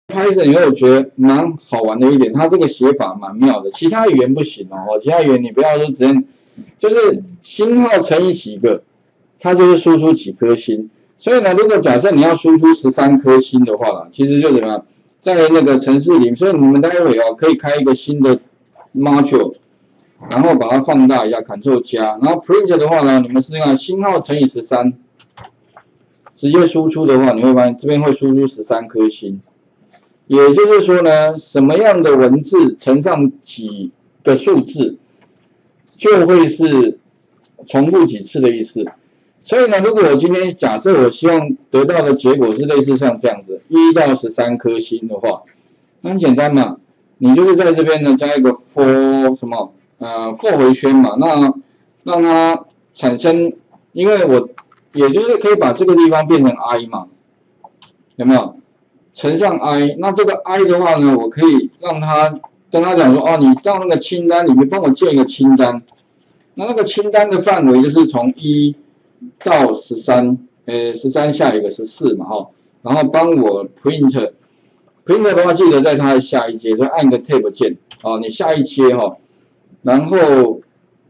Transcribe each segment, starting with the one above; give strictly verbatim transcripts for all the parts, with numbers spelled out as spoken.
Python 以后我觉得蛮好玩的一点，它这个写法蛮妙的，其他语言不行哦，其他语言你不要说直接，就是星号乘以几个，它就是输出几颗星。所以呢，如果假设你要输出十三颗星的话啦，其实就怎么样，在那个程式里，所以你们待会哦可以开一个新的 module， 然后把它放大一下 ，Ctrl 加，然后 print 的话呢，你们试试看星号乘以十三，直接输出的话，你会发现这边会输出十三颗星。也就是说呢，什么样的文字乘上几个数字，就会是重复几次的意思。所以呢，如果我今天假设我希望得到的结果是类似像这样子，一到十三颗星的话，那很简单嘛，你就是在这边呢加一个 for 什么呃 for 回圈嘛，那让它产生，因为我也就是可以把这个地方变成 i 嘛，有没有？乘上 i， 那这个 i 的话呢，我可以让他跟他讲说，哦，你到那个清单里面帮我建一个清单，那那个清单的范围就是从一到十三，呃，十三下一个十四嘛，哈，然后帮我 print，print print 的话记得在它的下一阶，就按个 tab 键，哦，你下一阶哈，然后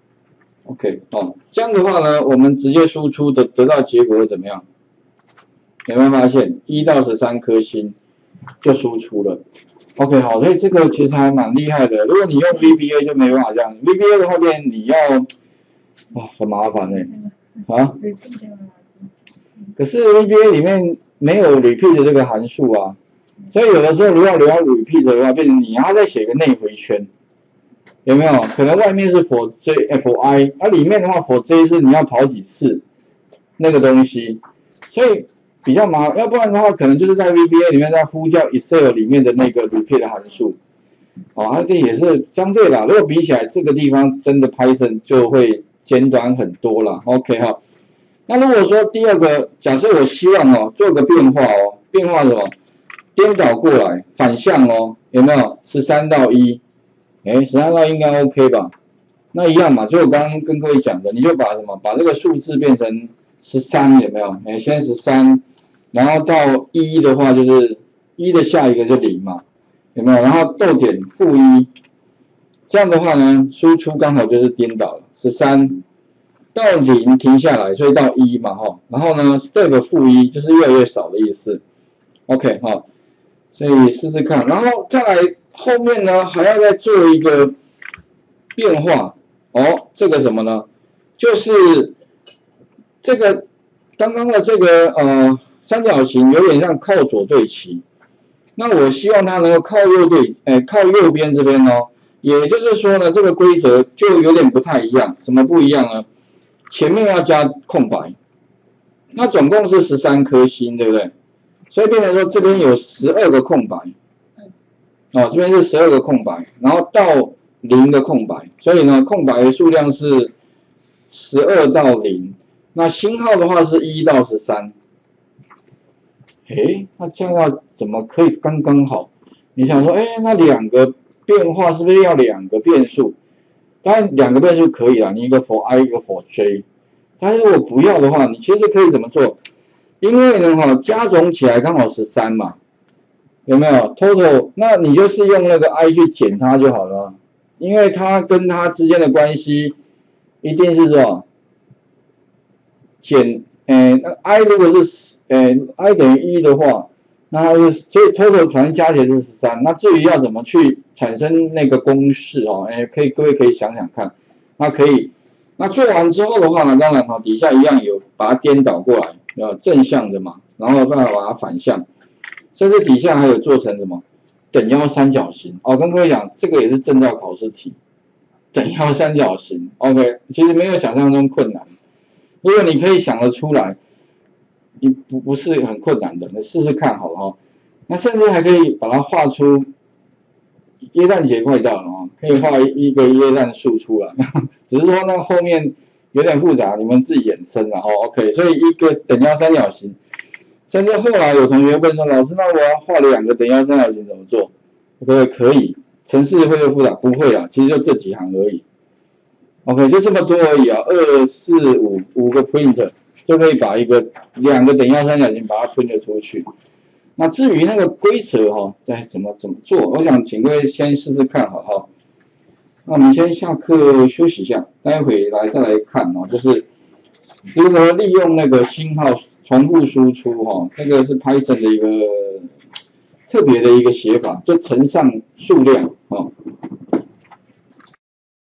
OK， 哦，这样的话呢，我们直接输出的得到结果会怎么样？有没有发现一到十三颗星就输出了 ？OK， 好，所以这个其实还蛮厉害的。如果你用 V B A 就没办法这样 ，V B A 的后面你要哇很麻烦哎、欸，啊。可是 V B A 里面没有 repeat 这个函数啊，所以有的时候如果你要 repeat 的话，变成你要再写个内回圈，有没有？可能外面是 for j for i， 而、啊、里面的话 for j 是你要跑几次那个东西，所以。比较麻烦，要不然的话，可能就是在 V B A 里面在呼叫 Excel 里面的那个 repeat 函数，哦，它这也是相对啦。如果比起来，这个地方真的 Python 就会简短很多啦。OK 哈，那如果说第二个，假设我希望哦做个变化哦，变化什么？颠倒过来，反向哦，有没有？十三到一，哎，十三到一应该 OK 吧？那一样嘛，就我刚刚跟各位讲的，你就把什么？把这个数字变成十三，有没有？哎，先十三。然后到一的话，就是一的下一个就零嘛，有没有？然后逗点负一，这样的话呢，输出刚好就是颠倒了，十三到零停下来，所以到一嘛，哈。然后呢 ，step 负一就是越来越少的意思。OK 哈，所以试试看，然后再来后面呢，还要再做一个变化哦，这个什么呢？就是这个刚刚的这个呃。三角形有点像靠左对齐，那我希望它能够靠右对，哎，靠右边这边哦。也就是说呢，这个规则就有点不太一样。什么不一样呢？前面要加空白，那总共是十三颗星，对不对？所以变成说这边有十二个空白，哦，这边是十二个空白，然后到零的空白，所以呢，空白的数量是十二到零。那星号的话是一到十三。诶，那这样要怎么可以刚刚好？你想说，诶，那两个变化是不是要两个变数？当然两个变数可以啦，你一个 for i， 一个 for j。但是如果不要的话，你其实可以怎么做？因为呢，哈，加总起来刚好十三嘛，有没有 ？total， 那你就是用那个 i 去减它就好了，因为它跟它之间的关系一定是什么？减，诶，那 i 如果是呃 i 等于一的话，那它是所以 total 反正加起来是十三。那至于要怎么去产生那个公式哦，哎，可以各位可以想想看。那可以，那做完之后的话呢，当然哈底下一样有把它颠倒过来，呃正向的嘛，然后再把它反向，甚至底下还有做成什么等腰三角形哦。跟各位讲，这个也是证照考试题，等腰三角形 ，OK， 其实没有想象中困难。如果你可以想得出来。你不不是很困难的，你试试看好了哈。那甚至还可以把它画出耶诞节快到了哦，可以画一个耶诞树出来，只是说那后面有点复杂，你们自己衍生然后 OK。所以一个等腰三角形，甚至后来有同学问说，老师，那我要画两个等腰三角形怎么做？各位可以，程式会不会复杂？不会啊，其实就这几行而已。OK， 就这么多而已啊，二四五五个 print。就可以把一个两个等腰三角形把它print出去。 那至于那个规则哈，再怎么怎么做，我想请各位先试试看好哈。那我们先下课休息一下，待会来再来看哦，就是如何利用那个星号重复输出哈，这个是 Python 的一个特别的一个写法，就乘上数量哦。